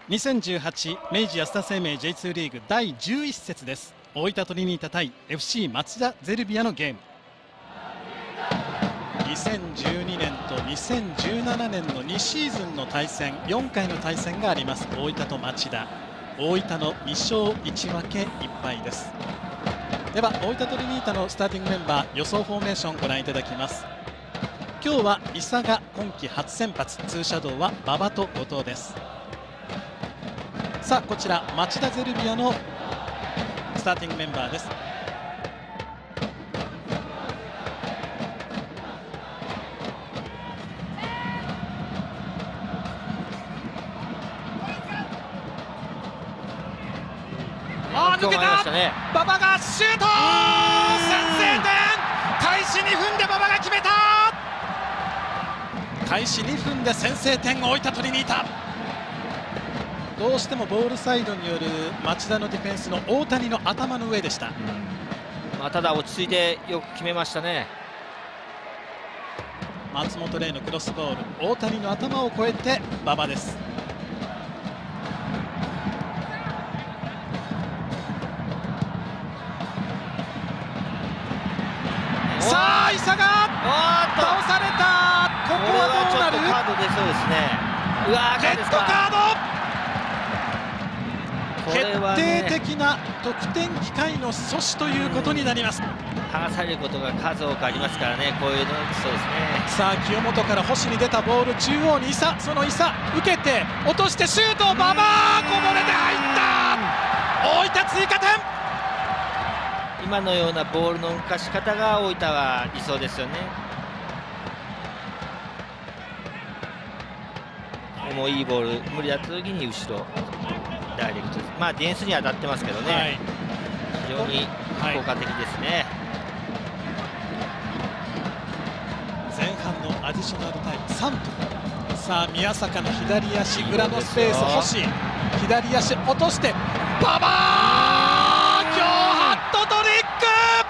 2018明治安田生命 J2 リーグ第11節です。大分トリニータ対 FC 町田ゼルビアのゲーム。2012年と2017年の2シーズンの対戦、4回の対戦があります。大分と町田、大分の2勝1分け1敗です。では大分トリニータのスターティングメンバー予想フォーメーションをご覧いただきます。今日は伊佐が今季初先発、ツーシャドウは馬場と後藤です。さあこちら町田ゼルビアのスターティングメンバーです。 抜けた、馬場がシュート、先制点、開始2分で馬場が決めた。 開始2分で先制点、大分トリニータ。どうしてもボールサイドによる町田のディフェンスの大谷の頭の上でした。 ただ落ち着いてよく決めましたね。 松本玲のクロスボール、大谷の頭を越えて馬場です。さあ伊佐が倒された。ここはどうなる？ カード出そうですね。 レッドカード。決定的な得点機会の阻止ということになります。 剥がされることが数多くありますからね、こういうの。そうですね。 さあ清本から星に出たボール、中央に伊佐、その伊佐受けて落としてシュート、馬場こぼれて入った。大分追加点。 今のようなボールの動かし方が大分は理想ですよね。もういいボール無理だった時に後ろダイレクトです。ディフェンスには当たってますけどね、非常に効果的ですね。 前半のアディショナルタイム3分。さあ宮坂の左足裏のスペース、星左足落として馬場、今日ハットトリック。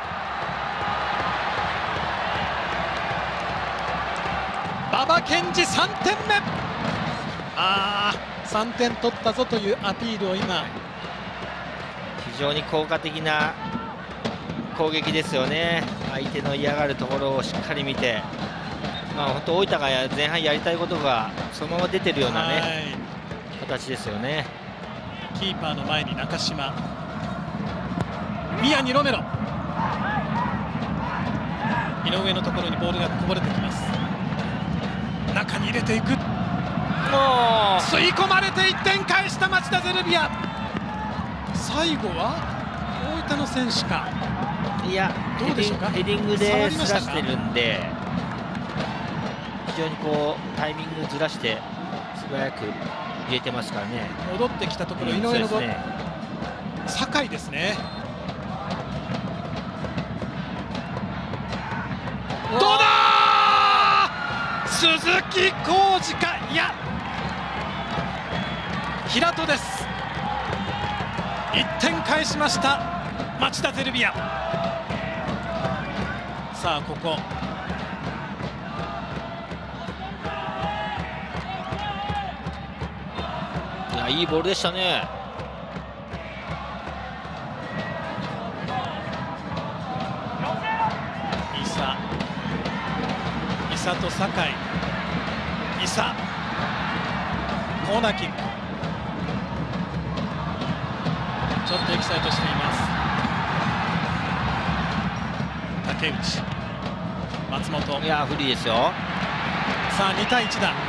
馬場健二3点目。3点取ったぞというアピールを今。 非常に効果的な攻撃ですよね。相手の嫌がるところをしっかり見て、本当大分が前半やりたいことがそのまま出てるようなね、形ですよね。 キーパーの前に中島、宮にロメロ、井上のところにボールがこぼれてきます。中に入れていく、吸い込まれて1点返した町田ゼルビア。最後は大分の選手か。 いや、 どうでしょうか。 ヘディングでずらしてるんで、非常にタイミングずらして素早く入れてますからね。 戻ってきたところ、井上のボール、酒井ですね。どうだ、鈴木浩二か、いや平戸です。1点返しました町田ゼルビア。さあここいいボールでしたね。 伊佐と酒井、伊佐コーナーキック、ちょっとエキサイトしています。竹内、松本、 いやフリーですよ。 さあ2対1だ。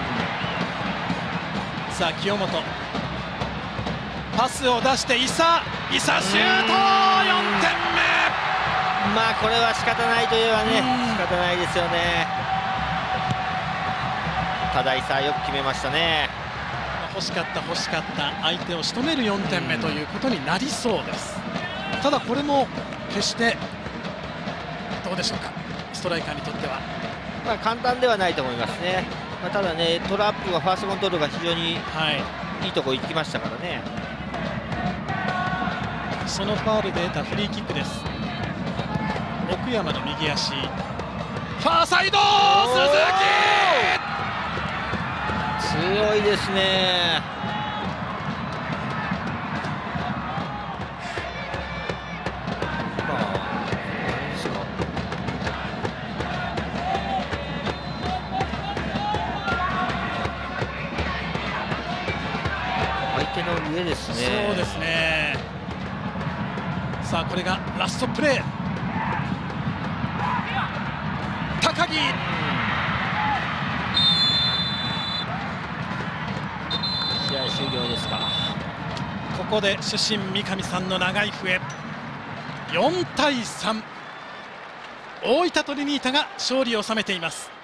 さあ清本、パスを出して伊佐シュート、4点目。 これは仕方ないといえばね、仕方ないですよね。ただ伊佐よく決めましたね。 欲しかった相手を仕留める4点目ということになりそうです。ただこれも決してどうでしょうか、ストライカーにとっては。 簡単ではないと思いますね。ただね、トラップがファーストコントロールが非常にいいところ行きましたからね。 そのファウルで得たフリーキックです。奥山の右足、ファーサイド、鈴木強いですね。 れですね。 そうですね。さあこれがラストプレー。高木、 試合終了ですか。 ここで主審三上さんの長い笛。4対3、大分トリニータが勝利を収めています。